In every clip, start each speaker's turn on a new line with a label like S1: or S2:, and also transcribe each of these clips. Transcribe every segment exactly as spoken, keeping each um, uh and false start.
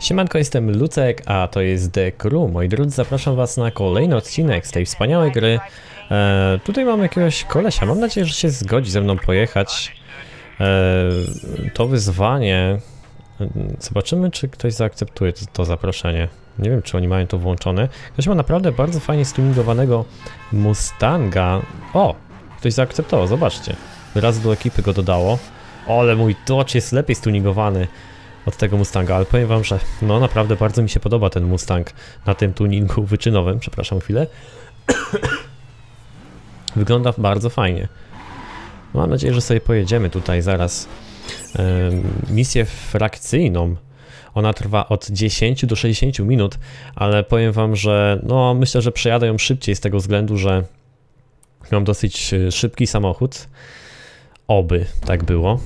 S1: Siemanko, jestem Lucek, a to jest The Crew. Moi drodzy, zapraszam was na kolejny odcinek z tej wspaniałej gry. E, tutaj mam jakiegoś kolesia, mam nadzieję, że się zgodzi ze mną pojechać. E, to wyzwanie... Zobaczymy, czy ktoś zaakceptuje to, to zaproszenie. Nie wiem, czy oni mają to włączone. Ktoś ma naprawdę bardzo fajnie stuningowanego Mustanga. O! Ktoś zaakceptował, zobaczcie. Raz do ekipy go dodało. O, ale mój Dodge jest lepiej stuningowany od tego Mustanga, ale powiem wam, że no naprawdę bardzo mi się podoba ten Mustang na tym tuningu wyczynowym. Przepraszam chwilę. Wygląda bardzo fajnie. Mam nadzieję, że sobie pojedziemy tutaj zaraz. Misję frakcyjną. Ona trwa od dziesięciu do sześćdziesięciu minut, ale powiem wam, że no myślę, że przejadę ją szybciej z tego względu, że mam dosyć szybki samochód. Oby tak było.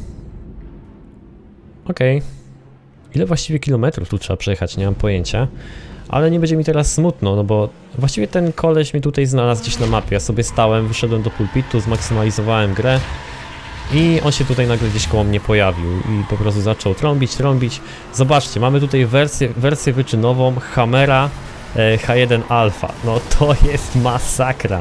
S1: Okej. Okay. Ile właściwie kilometrów tu trzeba przejechać, nie mam pojęcia. Ale nie będzie mi teraz smutno, no bo właściwie ten koleś mnie tutaj znalazł gdzieś na mapie. Ja sobie stałem, wyszedłem do pulpitu, zmaksymalizowałem grę. I on się tutaj nagle gdzieś koło mnie pojawił i po prostu zaczął trąbić, trąbić. Zobaczcie, mamy tutaj wersję, wersję wyczynową Hammera e, H jeden Alpha. No to jest masakra.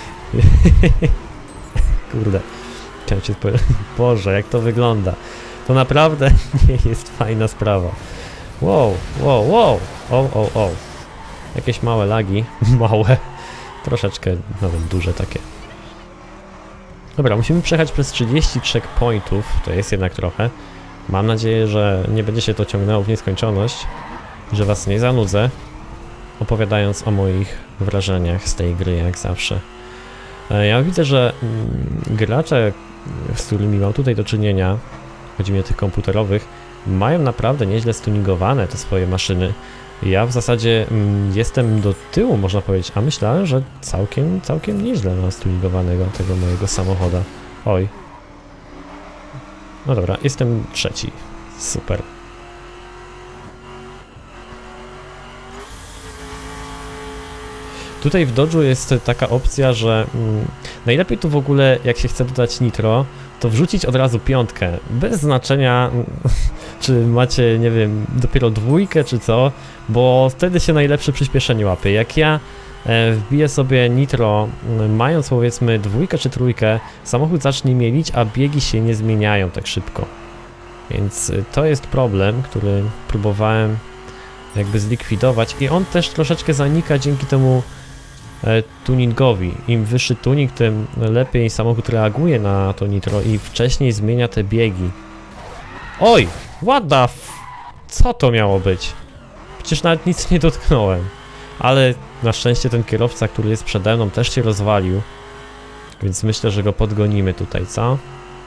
S1: Kurde, chciałem się powiedzieć, Boże, jak to wygląda. To naprawdę nie jest fajna sprawa. Wow, wow, wow. O, o, o. Jakieś małe lagi, małe, troszeczkę nawet duże takie. Dobra, musimy przejechać przez trzydzieści checkpointów, to jest jednak trochę. Mam nadzieję, że nie będzie się to ciągnęło w nieskończoność, że was nie zanudzę, opowiadając o moich wrażeniach z tej gry, jak zawsze. Ja widzę, że gracze, z którymi mam tutaj do czynienia, chodzi mi o tych komputerowych, mają naprawdę nieźle stuningowane te swoje maszyny. Ja w zasadzie mm, jestem do tyłu, można powiedzieć, a myślałem, że całkiem, całkiem nieźle mam stuningowanego tego mojego samochoda. Oj. No dobra, jestem trzeci. Super. Tutaj w Dodge'u jest taka opcja, że mm, najlepiej tu w ogóle, jak się chce dodać nitro, to wrzucić od razu piątkę, bez znaczenia, czy macie, nie wiem, dopiero dwójkę, czy co, bo wtedy się najlepsze przyspieszenie łapie. Jak ja e, wbiję sobie nitro, mając powiedzmy dwójkę czy trójkę, samochód zacznie mielić, a biegi się nie zmieniają tak szybko. Więc to jest problem, który próbowałem jakby zlikwidować i on też troszeczkę zanika dzięki temu e, tuningowi. Im wyższy tuning, tym lepiej samochód reaguje na to nitro i wcześniej zmienia te biegi. Oj! What the f... Co to miało być? Przecież nawet nic nie dotknąłem. Ale na szczęście ten kierowca, który jest przede mną, też się rozwalił. Więc myślę, że go podgonimy tutaj, co?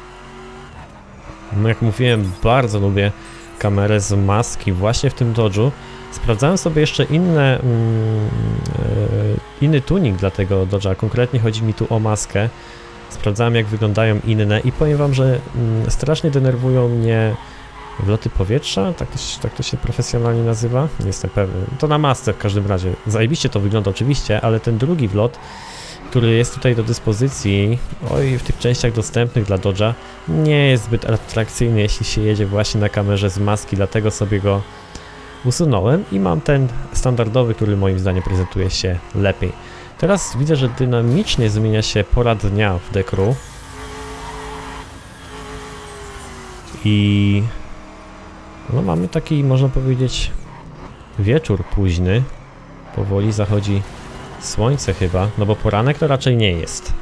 S1: No jak mówiłem, bardzo lubię kamerę z maski właśnie w tym Dodge'u. Sprawdzałem sobie jeszcze inne, mm, e, inny tuning dla tego Dodge'a, konkretnie chodzi mi tu o maskę. Sprawdzałem, jak wyglądają inne i powiem wam, że mm, strasznie denerwują mnie wloty powietrza, tak to, się, tak to się profesjonalnie nazywa, nie jestem pewny. To na masce w każdym razie. Zajebiście to wygląda oczywiście, ale ten drugi wlot, który jest tutaj do dyspozycji, oj, w tych częściach dostępnych dla Dodge'a, nie jest zbyt atrakcyjny, jeśli się jedzie właśnie na kamerze z maski, dlatego sobie go usunąłem i mam ten standardowy, który moim zdaniem prezentuje się lepiej. Teraz widzę, że dynamicznie zmienia się pora dnia w The Crew. I no mamy taki, można powiedzieć, wieczór późny. Powoli zachodzi słońce chyba, no bo poranek to raczej nie jest.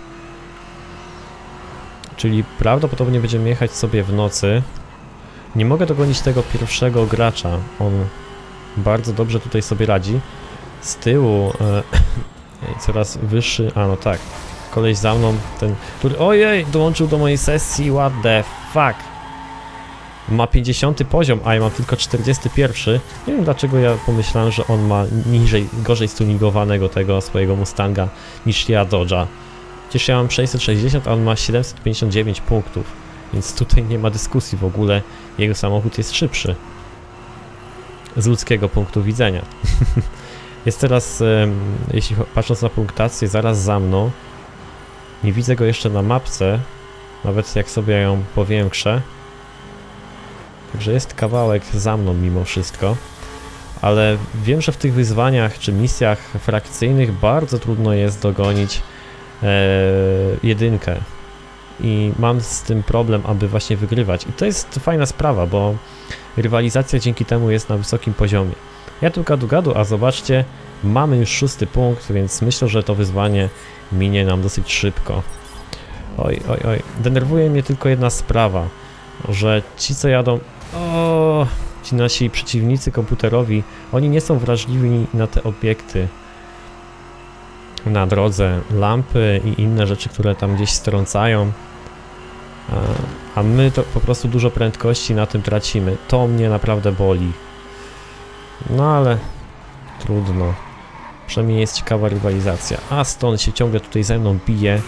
S1: Czyli prawdopodobnie będziemy jechać sobie w nocy. Nie mogę dogonić tego pierwszego gracza. On bardzo dobrze tutaj sobie radzi. Z tyłu e, coraz wyższy, a no tak, koleś za mną, ten, który, ojej, dołączył do mojej sesji, what the fuck. Ma pięćdziesiąty poziom, a ja mam tylko czterdziesty pierwszy. Nie wiem, dlaczego ja pomyślałem, że on ma niżej, gorzej stuningowanego tego swojego Mustanga niż ja Dodge'a. Przecież ja mam sześćset sześćdziesiąt, a on ma siedemset pięćdziesiąt dziewięć punktów. Więc tutaj nie ma dyskusji w ogóle. Jego samochód jest szybszy. Z ludzkiego punktu widzenia. Jest teraz, jeśli patrząc na punktację, zaraz za mną. Nie widzę go jeszcze na mapce. Nawet jak sobie ją powiększę. Także jest kawałek za mną mimo wszystko. ale wiem, że w tych wyzwaniach czy misjach frakcyjnych bardzo trudno jest dogonić e, jedynkę i mam z tym problem, aby właśnie wygrywać i to jest fajna sprawa, bo rywalizacja dzięki temu jest na wysokim poziomie. Ja tu gadu gadu, a zobaczcie, mamy już szósty punkt, więc myślę, że to wyzwanie minie nam dosyć szybko. Oj, oj, oj, denerwuje mnie tylko jedna sprawa, że ci co jadą, o, ci nasi przeciwnicy komputerowi, oni nie są wrażliwi na te obiekty na drodze, lampy i inne rzeczy, które tam gdzieś strącają, a, a my to po prostu dużo prędkości na tym tracimy. To mnie naprawdę boli. No ale trudno. Przynajmniej jest ciekawa rywalizacja. Aston się ciągle tutaj ze mną bije.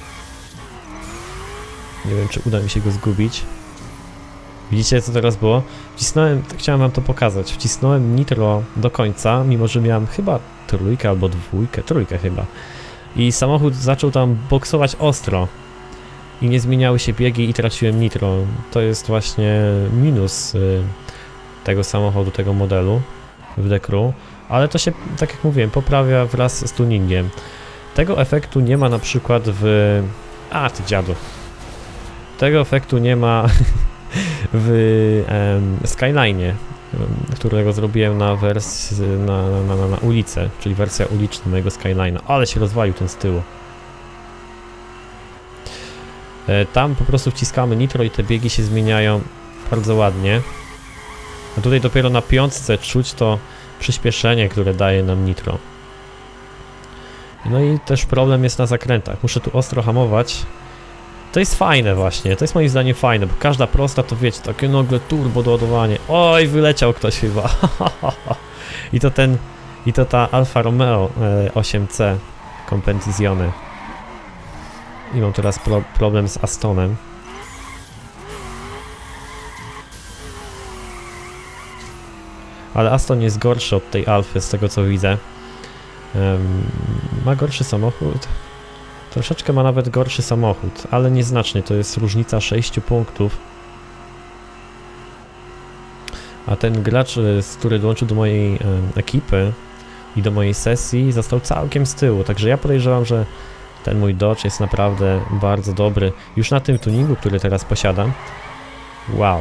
S1: Nie wiem, czy uda mi się go zgubić. Widzicie, co teraz było? Wcisnąłem, chciałem wam to pokazać, wcisnąłem nitro do końca, mimo że miałem chyba trójkę albo dwójkę, trójkę chyba. I samochód zaczął tam boksować ostro. I nie zmieniały się biegi i traciłem nitro. To jest właśnie minus y, tego samochodu, tego modelu w Dekru. Ale to się, tak jak mówiłem, poprawia wraz z tuningiem. Tego efektu nie ma na przykład w... A, ty dziadu. Tego efektu nie ma w um, Skyline'ie, um, którego zrobiłem na wersji, na, na, na, na ulicę, czyli wersja uliczna mojego Skyline'a. Ale się rozwalił ten z tyłu. E, tam po prostu wciskamy nitro i te biegi się zmieniają bardzo ładnie. A tutaj dopiero na piątce czuć to przyspieszenie, które daje nam nitro. No i też problem jest na zakrętach. Muszę tu ostro hamować. To jest fajne właśnie, to jest moim zdaniem fajne, bo każda prosta to wiecie, takie nagle turbo doładowanie. Oj, wyleciał ktoś chyba. I to ten, i to ta Alfa Romeo e, osiem C Competizione. I mam teraz pro, problem z Astonem. Ale Aston jest gorszy od tej Alfy, z tego co widzę. Um, ma gorszy samochód. Troszeczkę ma nawet gorszy samochód, ale nieznacznie, to jest różnica sześciu punktów. A ten gracz, który dołączył do mojej e, ekipy i do mojej sesji, został całkiem z tyłu, także ja podejrzewam, że ten mój Dodge jest naprawdę bardzo dobry. Już na tym tuningu, który teraz posiadam. Wow.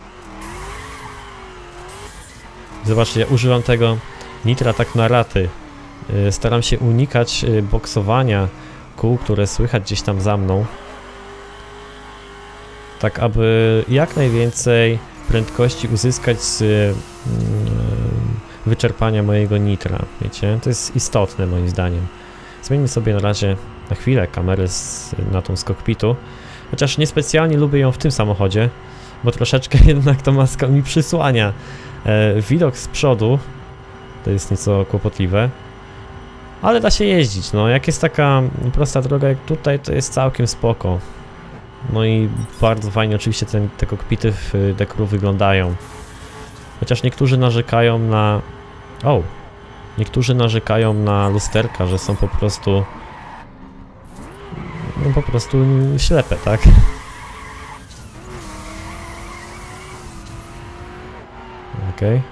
S1: Zobaczcie, ja używam tego nitra tak na raty. E, staram się unikać e, boksowania kół, które słychać gdzieś tam za mną, tak aby jak najwięcej prędkości uzyskać z yy, wyczerpania mojego nitra, wiecie, to jest istotne moim zdaniem. Zmieńmy sobie na razie na chwilę kamerę z, na tą z kokpitu, chociaż niespecjalnie lubię ją w tym samochodzie, bo troszeczkę jednak ta maska mi przysłania e, widok z przodu, to jest nieco kłopotliwe. Ale da się jeździć, no jak jest taka prosta droga jak tutaj, to jest całkiem spoko. No i bardzo fajnie oczywiście ten, te kokpity w Dekru wyglądają. Chociaż niektórzy narzekają na... O! Niektórzy narzekają na lusterka, że są po prostu... No po prostu ślepe, tak? Okej. Okay.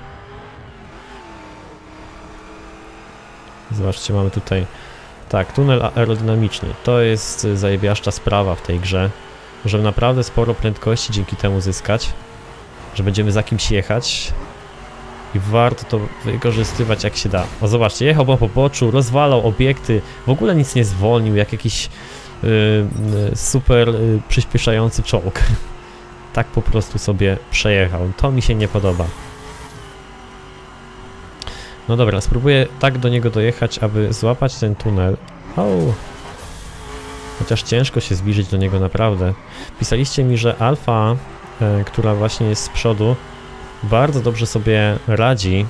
S1: Zobaczcie, mamy tutaj, tak, tunel aerodynamiczny, to jest zajebiaszcza sprawa w tej grze. Możemy naprawdę sporo prędkości dzięki temu zyskać, że będziemy za kimś jechać i warto to wykorzystywać jak się da. O, zobaczcie, jechał po poboczu, rozwalał obiekty, w ogóle nic nie zwolnił, jak jakiś yy, yy, super yy, przyspieszający czołg. Tak po prostu sobie przejechał, to mi się nie podoba. No dobra, spróbuję tak do niego dojechać, aby złapać ten tunel. O! Chociaż ciężko się zbliżyć do niego naprawdę. Pisaliście mi, że Alfa, e, która właśnie jest z przodu, bardzo dobrze sobie radzi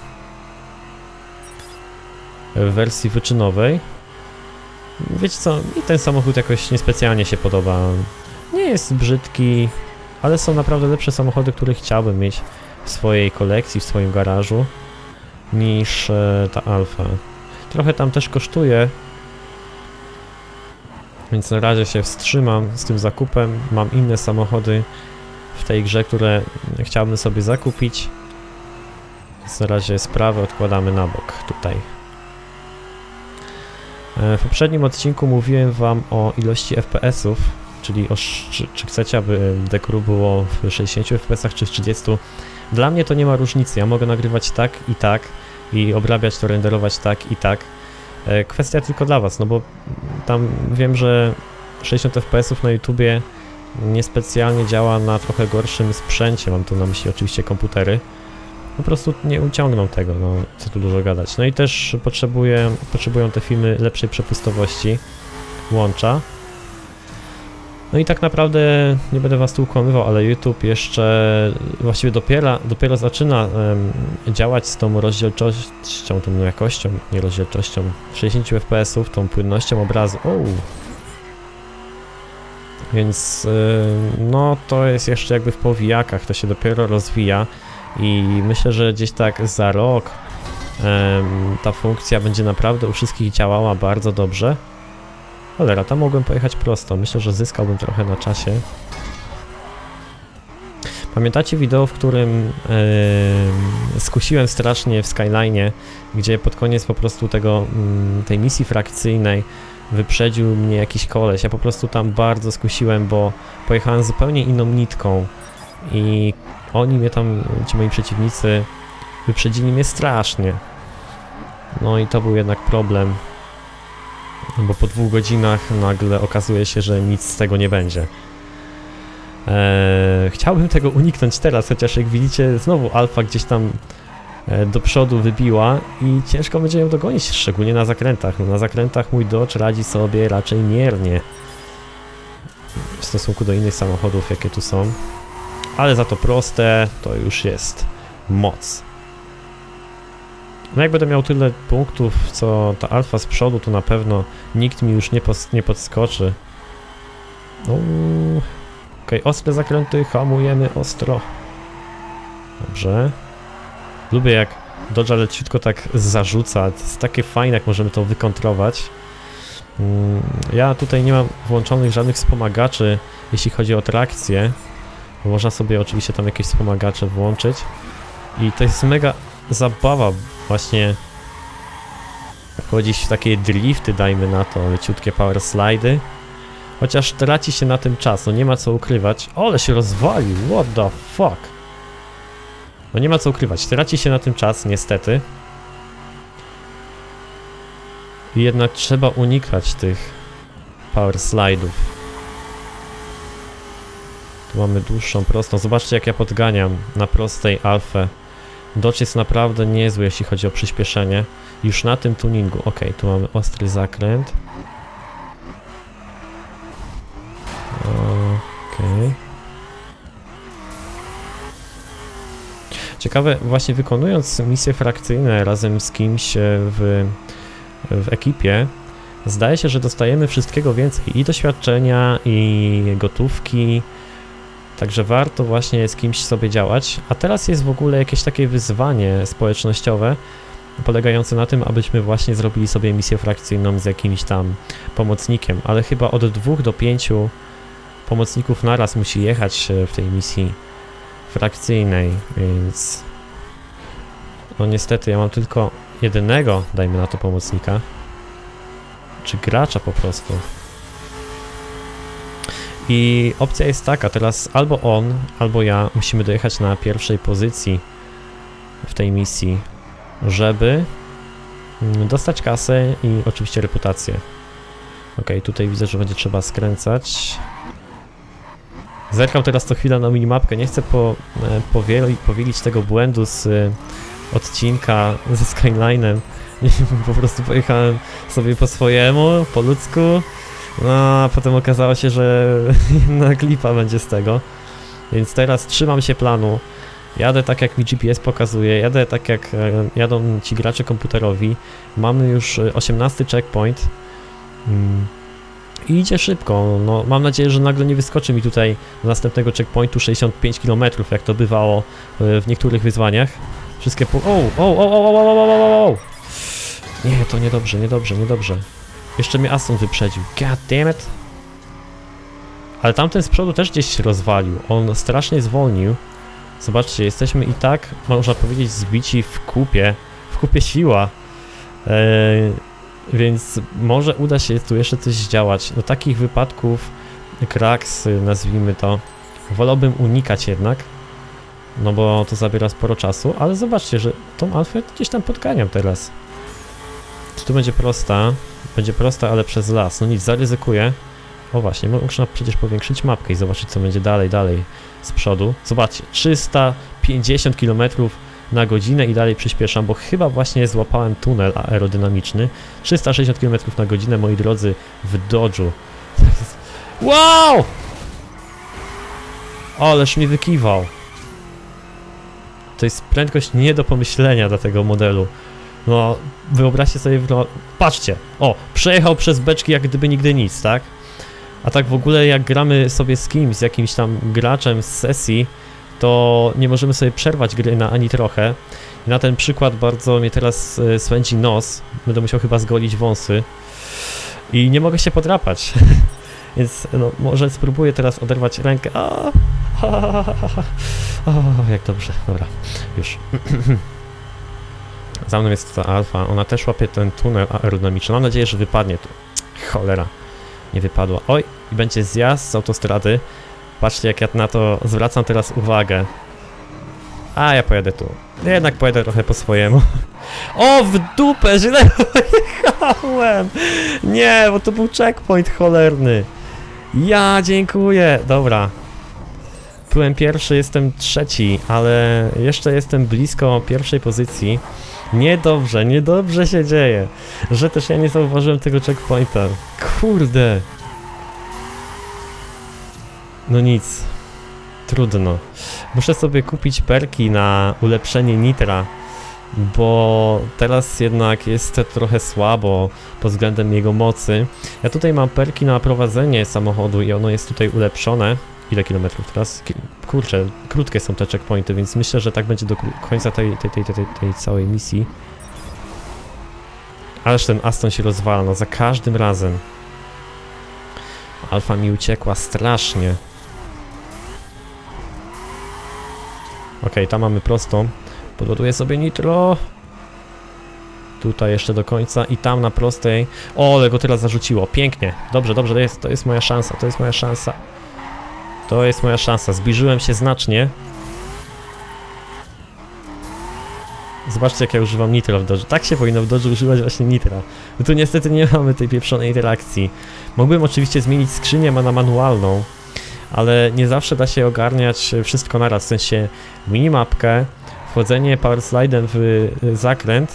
S1: w wersji wyczynowej. Wiecie co, mi ten samochód jakoś niespecjalnie się podoba. Nie jest brzydki, ale są naprawdę lepsze samochody, które chciałbym mieć w swojej kolekcji, w swoim garażu, niż e, ta Alfa. Trochę tam też kosztuje, więc na razie się wstrzymam z tym zakupem. Mam inne samochody w tej grze, które chciałbym sobie zakupić. Więc na razie sprawę odkładamy na bok tutaj. W poprzednim odcinku mówiłem wam o ilości F P S-ów, czyli o czy, czy chcecie, aby Dekru było w sześćdziesięciu F P S-ach czy w trzydziestu. Dla mnie to nie ma różnicy, ja mogę nagrywać tak i tak i obrabiać to, renderować tak i tak. Kwestia tylko dla was, no bo tam wiem, że sześćdziesiąt F P S-ów na YouTubie niespecjalnie działa na trochę gorszym sprzęcie, mam tu na myśli oczywiście komputery. Po prostu nie uciągną tego, no co tu dużo gadać. No i też potrzebuję, potrzebują te filmy lepszej przepustowości łącza. No i tak naprawdę nie będę was tu ukłamywał, ale YouTube jeszcze właściwie dopiero, dopiero zaczyna um, działać z tą rozdzielczością, tą jakością, nie rozdzielczością sześćdziesięciu F P S-ów, tą płynnością obrazu. O! Więc yy, no to jest jeszcze jakby w powijakach, to się dopiero rozwija i myślę, że gdzieś tak za rok yy, ta funkcja będzie naprawdę u wszystkich działała bardzo dobrze. Cholera, tam mogłem pojechać prosto. Myślę, że zyskałbym trochę na czasie. Pamiętacie wideo, w którym yy, skusiłem strasznie w Skyline'ie, gdzie pod koniec po prostu tego, yy, tej misji frakcyjnej wyprzedził mnie jakiś koleś. Ja po prostu tam bardzo skusiłem, bo pojechałem zupełnie inną nitką i oni mnie tam, ci moi przeciwnicy, wyprzedzili mnie strasznie. No i to był jednak problem. Bo po dwóch godzinach nagle okazuje się, że nic z tego nie będzie. Eee, chciałbym tego uniknąć teraz, chociaż jak widzicie znowu alfa gdzieś tam e, do przodu wybiła i ciężko będzie ją dogonić, szczególnie na zakrętach. No, na zakrętach mój Dodge radzi sobie raczej miernie w stosunku do innych samochodów, jakie tu są. Ale za to proste to już jest moc. No jak będę miał tyle punktów, co ta alfa z przodu, to na pewno nikt mi już nie, nie podskoczy. Okej, okay, ostre zakręty, hamujemy ostro. Dobrze. Lubię jak Dodge leciutko tak zarzuca, to jest takie fajne, jak możemy to wykontrować. Ja tutaj nie mam włączonych żadnych wspomagaczy, jeśli chodzi o trakcję. Można sobie oczywiście tam jakieś wspomagacze włączyć. I to jest mega zabawa właśnie wchodzić w takie drifty, dajmy na to, leciutkie power slidy. Chociaż traci się na tym czas, no nie ma co ukrywać. O, ale się rozwalił, what the fuck. No nie ma co ukrywać, traci się na tym czas, niestety. I jednak trzeba unikać tych power slide'ów. Tu mamy dłuższą, prostą. Zobaczcie, jak ja podganiam na prostej alfę. Dodge jest naprawdę niezły, jeśli chodzi o przyspieszenie. Już na tym tuningu. Ok, tu mamy ostry zakręt. Ok. Ciekawe, właśnie wykonując misje frakcyjne razem z kimś w, w ekipie, zdaje się, że dostajemy wszystkiego więcej. I doświadczenia, i gotówki. Także warto właśnie z kimś sobie działać, a teraz jest w ogóle jakieś takie wyzwanie społecznościowe polegające na tym, abyśmy właśnie zrobili sobie misję frakcyjną z jakimś tam pomocnikiem, ale chyba od dwóch do pięciu pomocników naraz musi jechać w tej misji frakcyjnej, więc no niestety ja mam tylko jedynego, dajmy na to, pomocnika, czy gracza po prostu. I opcja jest taka, teraz albo on, albo ja musimy dojechać na pierwszej pozycji w tej misji, żeby dostać kasę i oczywiście reputację. Ok, tutaj widzę, że będzie trzeba skręcać. Zerkam teraz co chwila na minimapkę, nie chcę po, powieli, powielić tego błędu z odcinka ze Skyline'em. Po prostu pojechałem sobie po swojemu, po ludzku. No, a potem okazało się, że jedna klipa będzie z tego. Więc teraz trzymam się planu. Jadę tak, jak mi G P S pokazuje, jadę tak, jak jadą ci gracze komputerowi. Mamy już osiemnasty checkpoint. Hmm. I idzie szybko. No, mam nadzieję, że nagle nie wyskoczy mi tutaj do następnego checkpointu sześćdziesiąt pięć kilometrów, jak to bywało w niektórych wyzwaniach. Wszystkie po... O, o, o, o, o, o, o, o. Nie, to niedobrze, niedobrze, niedobrze. Jeszcze mnie Aston wyprzedził. God damn it. Ale tamten z przodu też gdzieś się rozwalił. On strasznie zwolnił. Zobaczcie, jesteśmy i tak, można powiedzieć, zbici w kupie, w kupie siła. Eee, więc może uda się tu jeszcze coś zdziałać. Do takich wypadków, kraks, nazwijmy to, wolałbym unikać jednak. No bo to zabiera sporo czasu, ale zobaczcie, że tą alfę gdzieś tam podganiam teraz. Czy tu będzie prosta? Będzie prosta, ale przez las. No nic, zaryzykuję. O właśnie, można przecież powiększyć mapkę i zobaczyć, co będzie dalej, dalej z przodu. Zobaczcie, trzysta pięćdziesiąt kilometrów na godzinę i dalej przyspieszam, bo chyba właśnie złapałem tunel aerodynamiczny. trzysta sześćdziesiąt kilometrów na godzinę, moi drodzy, w Dodge'u. Wow! Ależ mi wykiwał. To jest prędkość nie do pomyślenia dla tego modelu. No, wyobraźcie sobie, patrzcie, o, przejechał przez beczki jak gdyby nigdy nic, tak? A tak w ogóle jak gramy sobie z kimś, z jakimś tam graczem z sesji, to nie możemy sobie przerwać gry na ani trochę. I na ten przykład bardzo mnie teraz e, swędzi nos, będę musiał chyba zgolić wąsy i nie mogę się podrapać. Więc no, może spróbuję teraz oderwać rękę. O, o, jak dobrze, dobra, już. Za mną jest ta alfa, ona też łapie ten tunel aerodynamiczny. Mam nadzieję, że wypadnie tu. Cholera, nie wypadła. Oj, i będzie zjazd z autostrady. Patrzcie, jak ja na to zwracam teraz uwagę. A ja pojadę tu. Jednak pojadę trochę po swojemu. O, w dupę, źle pojechałem. Nie, bo to był checkpoint cholerny. Ja dziękuję. Dobra. Byłem pierwszy, jestem trzeci, ale jeszcze jestem blisko pierwszej pozycji. Niedobrze, niedobrze się dzieje, że też ja nie zauważyłem tego checkpointa. Kurde. No nic. Trudno. Muszę sobie kupić perki na ulepszenie nitra, bo teraz jednak jest trochę słabo pod względem jego mocy. Ja tutaj mam perki na prowadzenie samochodu i ono jest tutaj ulepszone. Ile kilometrów teraz? Kurczę, krótkie są te checkpointy, więc myślę, że tak będzie do końca tej, tej, tej, tej, tej całej misji. Ależ ten Aston się rozwala, no za każdym razem. Alfa mi uciekła strasznie. Ok, tam mamy prostą. Podładuję sobie nitro. Tutaj jeszcze do końca i tam na prostej. O, ale go teraz zarzuciło. Pięknie. Dobrze, dobrze, to jest, to jest moja szansa, to jest moja szansa. To jest moja szansa. Zbliżyłem się znacznie. Zobaczcie, jak ja używam nitra w Dodge. Tak się powinno w Dodge używać właśnie nitra. No tu niestety nie mamy tej pieprzonej interakcji. Mógłbym oczywiście zmienić skrzynię na manualną, ale nie zawsze da się ogarniać wszystko naraz. W sensie minimapkę, wchodzenie power slidem w zakręt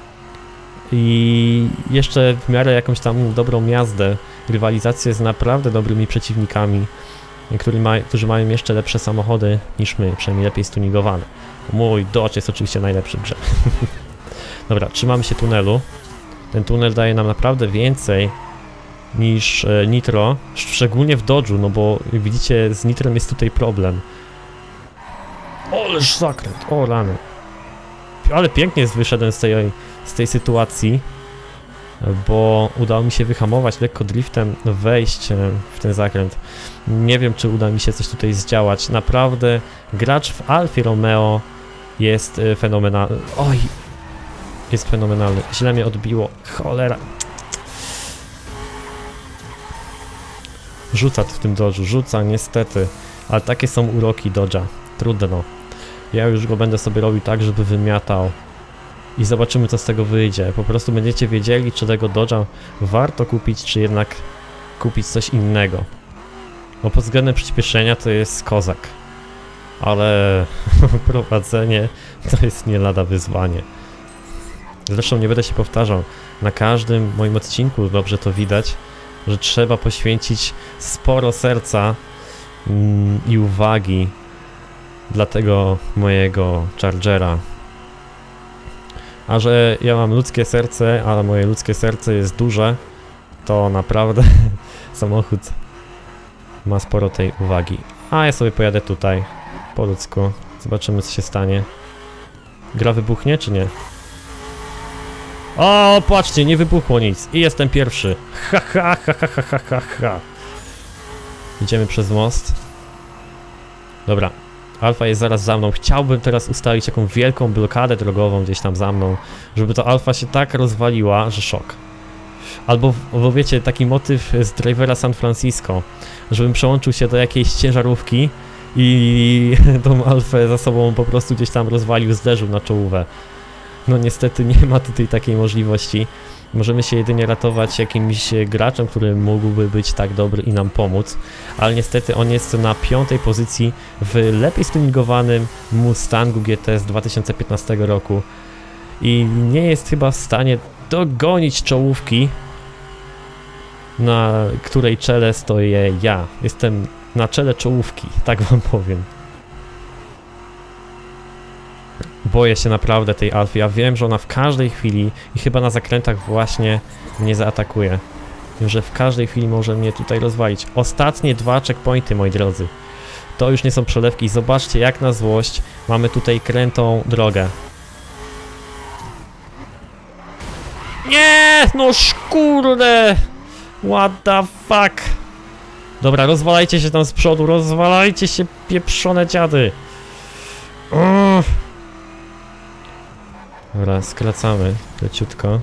S1: i jeszcze w miarę jakąś tam dobrą jazdę. Rywalizację z naprawdę dobrymi przeciwnikami, Który ma, którzy mają jeszcze lepsze samochody niż my, przynajmniej lepiej stunigowane. Mój Dodge jest oczywiście najlepszy w grze. Dobra, trzymamy się tunelu. Ten tunel daje nam naprawdę więcej niż e, nitro, szczególnie w Dodge'u, no bo jak widzicie, z nitrem jest tutaj problem. Oleż zakręt, o rany. Ale pięknie wyszedłem z tej, z tej sytuacji, bo udało mi się wyhamować, lekko driftem wejść w ten zakręt. Nie wiem, czy uda mi się coś tutaj zdziałać. Naprawdę gracz w Alfie Romeo jest fenomenalny. Oj, jest fenomenalny. Źle mnie odbiło. Cholera. Rzuca w tym Dodge'u, rzuca niestety. Ale takie są uroki Dodge'a. Trudno. Ja już go będę sobie robił tak, żeby wymiatał. I zobaczymy, co z tego wyjdzie. Po prostu będziecie wiedzieli, czy tego Dodge'a warto kupić, czy jednak kupić coś innego. Bo pod względem przyspieszenia to jest kozak. Ale prowadzenie to jest nie lada wyzwanie. Zresztą nie będę się powtarzał. Na każdym moim odcinku dobrze to widać, że trzeba poświęcić sporo serca mm, i uwagi dla tego mojego Chargera. A że ja mam ludzkie serce, ale moje ludzkie serce jest duże, to naprawdę samochód ma sporo tej uwagi. A ja sobie pojadę tutaj, po ludzku. Zobaczymy, co się stanie. Gra wybuchnie, czy nie? O, patrzcie, nie wybuchło nic. I jestem pierwszy. Ha, ha, ha, ha, ha, ha, ha. Idziemy przez most. Dobra. Alfa jest zaraz za mną. Chciałbym teraz ustalić jaką wielką blokadę drogową gdzieś tam za mną, żeby to Alfa się tak rozwaliła, że szok. Albo, bo wiecie, taki motyw z Drivera San Francisco, żebym przełączył się do jakiejś ciężarówki i tą Alfę za sobą po prostu gdzieś tam rozwalił, zderzył na czołówę. No niestety nie ma tutaj takiej możliwości. Możemy się jedynie ratować jakimś graczem, który mógłby być tak dobry i nam pomóc, ale niestety on jest na piątej pozycji w lepiej stuningowanym Mustangu G T z dwa tysiące piętnastego roku i nie jest chyba w stanie dogonić czołówki, na której czele stoję ja. Jestem na czele czołówki, tak wam powiem. Boję się naprawdę tej Alfy. Ja wiem, że ona w każdej chwili i chyba na zakrętach właśnie mnie zaatakuje. Wiem, że w każdej chwili może mnie tutaj rozwalić. Ostatnie dwa checkpointy, moi drodzy. To już nie są przelewki. Zobaczcie, jak na złość mamy tutaj krętą drogę. Nie! No szkurde! What the fuck? Dobra, rozwalajcie się tam z przodu. Rozwalajcie się, pieprzone dziady. Uff. Dobra, skracamy leciutko.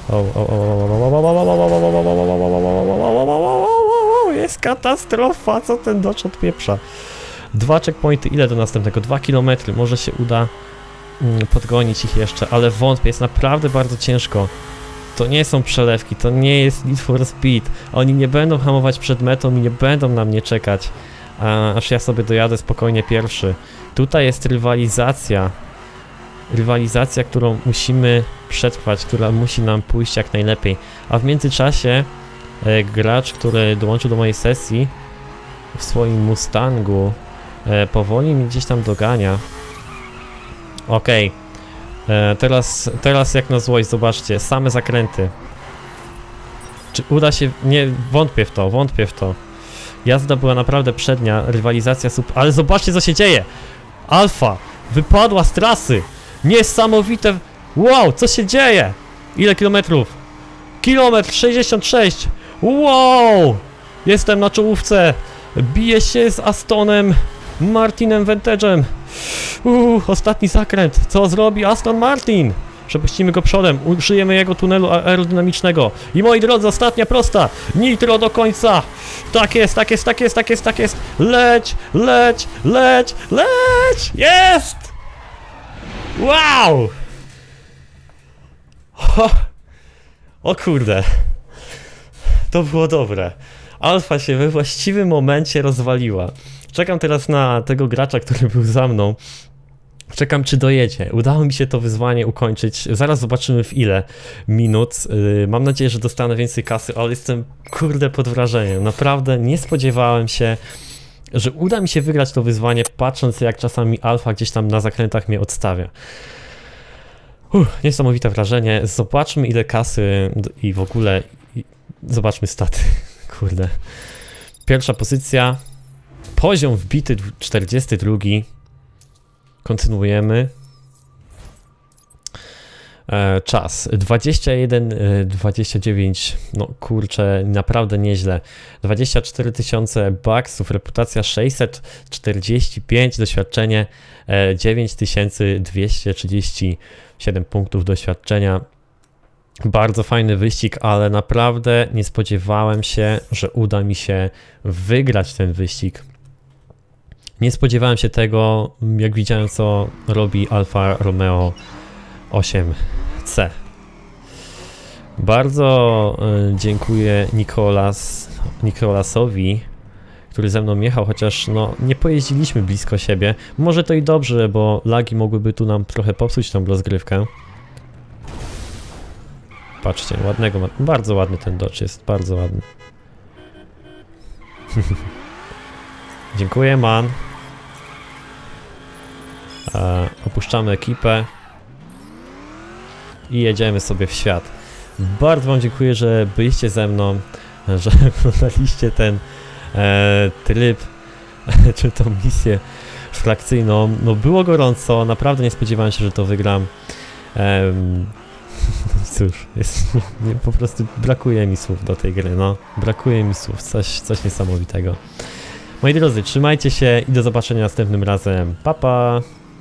S1: Jest katastrofa, co ten Dodge odpieprza. Dwa checkpointy, ile do następnego? Dwa kilometry, może się uda mm, podgonić ich jeszcze, ale wątpię, jest naprawdę bardzo ciężko. To nie są przelewki, to nie jest Need for Speed. Oni nie będą hamować przed metą i nie będą na mnie czekać, a, aż ja sobie dojadę spokojnie pierwszy. Tutaj jest rywalizacja. Rywalizacja, którą musimy przetrwać, która musi nam pójść jak najlepiej. A w międzyczasie e, gracz, który dołączył do mojej sesji w swoim Mustangu e, powoli mi gdzieś tam dogania. Okej. Okay. Teraz, teraz jak na złość, zobaczcie, same zakręty. Czy uda się... Nie, wątpię w to, wątpię w to. Jazda była naprawdę przednia, rywalizacja super... Ale zobaczcie, co się dzieje! Alfa wypadła z trasy! Niesamowite! Wow, co się dzieje? Ile kilometrów? Kilometr sześćdziesiąt sześć! Wow! Jestem na czołówce! Biję się z Astonem Martinem Vantage'em. Uuu, ostatni zakręt. Co zrobi Aston Martin? Przepuścimy go przodem, użyjemy jego tunelu aerodynamicznego. I moi drodzy, ostatnia prosta. Nitro do końca. Tak jest, tak jest, tak jest, tak jest, tak jest. Leć, leć, leć, leć! Jest! Wow! O, o kurde. To było dobre. Alfa się we właściwym momencie rozwaliła. Czekam teraz na tego gracza, który był za mną. Czekam, czy dojedzie. Udało mi się to wyzwanie ukończyć. Zaraz zobaczymy, w ile minut. Yy, mam nadzieję, że dostanę więcej kasy, ale jestem kurde pod wrażeniem. Naprawdę nie spodziewałem się, że uda mi się wygrać to wyzwanie, patrząc jak czasami Alfa gdzieś tam na zakrętach mnie odstawia. Uff, niesamowite wrażenie. Zobaczmy, ile kasy i w ogóle... I zobaczmy staty. Kurde. Pierwsza pozycja. Poziom wbity czterdziesty drugi. Kontynuujemy. E, czas dwadzieścia jeden dwadzieścia dziewięć. No kurczę, naprawdę nieźle. dwadzieścia cztery tysiące baksów, reputacja sześćset czterdzieści pięć, doświadczenie e, dziewięć tysięcy dwieście trzydzieści siedem punktów doświadczenia. Bardzo fajny wyścig, ale naprawdę nie spodziewałem się, że uda mi się wygrać ten wyścig. Nie spodziewałem się tego, jak widziałem, co robi Alfa Romeo osiem C. Bardzo y, dziękuję Nikolas, Nikolasowi, który ze mną jechał, chociaż no, nie pojeździliśmy blisko siebie. Może to i dobrze, bo lagi mogłyby tu nam trochę popsuć tą rozgrywkę. Patrzcie, ładnego ma... Bardzo ładny ten Dodge jest, bardzo ładny. Dziękuję, man. E, opuszczamy ekipę i jedziemy sobie w świat. Bardzo wam dziękuję, że byliście ze mną, że oglądaliście ten e, tryb, czy tą misję frakcyjną. No było gorąco, naprawdę nie spodziewałem się, że to wygram. E, cóż, jest, nie, po prostu brakuje mi słów do tej gry, no. Brakuje mi słów, coś, coś niesamowitego. Moi drodzy, trzymajcie się i do zobaczenia następnym razem. Pa, pa!